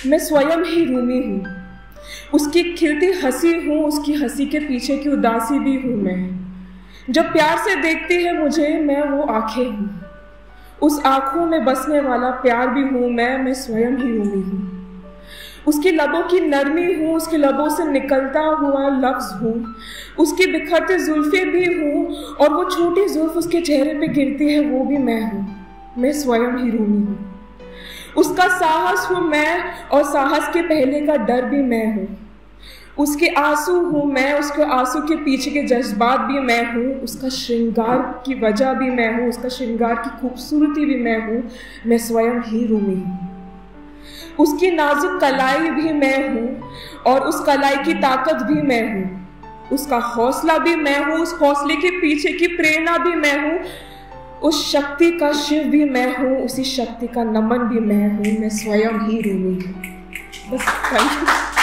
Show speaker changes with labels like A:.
A: मैं स्वयं ही रूमी हूँ, उसकी खिलती हंसी हूँ, उसकी हंसी के पीछे की उदासी भी हूँ मैं। जब प्यार से देखती है मुझे, मैं वो आंखें हूँ, उस आंखों में बसने वाला प्यार भी हूँ मैं स्वयं ही रूमी हूँ। उसकी लबों की नरमी हूँ, उसके लबों से निकलता हुआ लफ्ज़ हूँ, उसकी बिखरती जुल्फ़ें भी हूँ, और वो छोटी जुल्फ़ उसके चेहरे पे गिरती है, वो भी मैं हूँ, मैं स्वयं ही रूमी हूँ। उसका साहस हूँ मैं, और साहस के पहले का डर भी मैं हूँ। उसके आंसू हूँ मैं, उसके आंसू के पीछे के जज्बात भी मैं हूँ, उसका श्रृंगार की वजह भी मैं हूँ, उसका श्रृंगार की खूबसूरती भी मैं हूँ, मैं स्वयं ही रूमी हूँ। उसकी नाजुक कलाई भी मैं हूँ, और उस कलाई की ताकत भी मैं हूँ। उसका हौसला भी मैं हूँ, उस हौसले के पीछे की प्रेरणा भी मैं हूँ। उस शक्ति का शिव भी मैं हूँ, उसी शक्ति का नमन भी मैं हूँ, मैं स्वयं ही रूमी हूँ। बस थैंक यू।